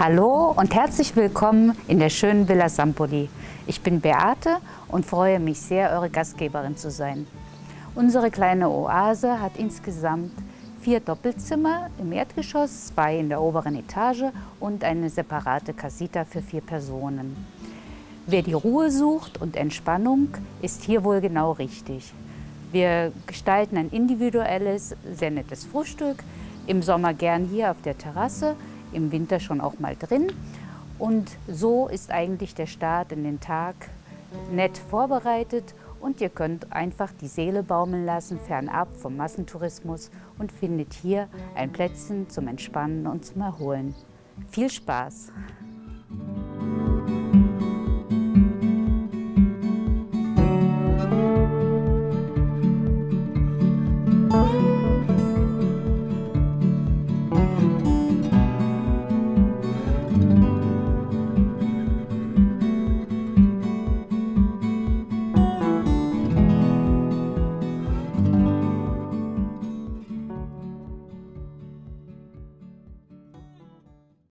Hallo und herzlich willkommen in der schönen Villa Sampoli. Ich bin Beate und freue mich sehr, eure Gastgeberin zu sein. Unsere kleine Oase hat insgesamt 4 Doppelzimmer im Erdgeschoss, 2 in der oberen Etage und eine separate Casita für 4 Personen. Wer die Ruhe sucht und Entspannung, ist hier wohl genau richtig. Wir gestalten ein individuelles, sehr nettes Frühstück, im Sommer gern hier auf der Terrasse, im Winter schon auch mal drin. Und so ist eigentlich der Start in den Tag nett vorbereitet und ihr könnt einfach die Seele baumeln lassen, fernab vom Massentourismus und findet hier ein Plätzchen zum Entspannen und zum Erholen. Viel Spaß!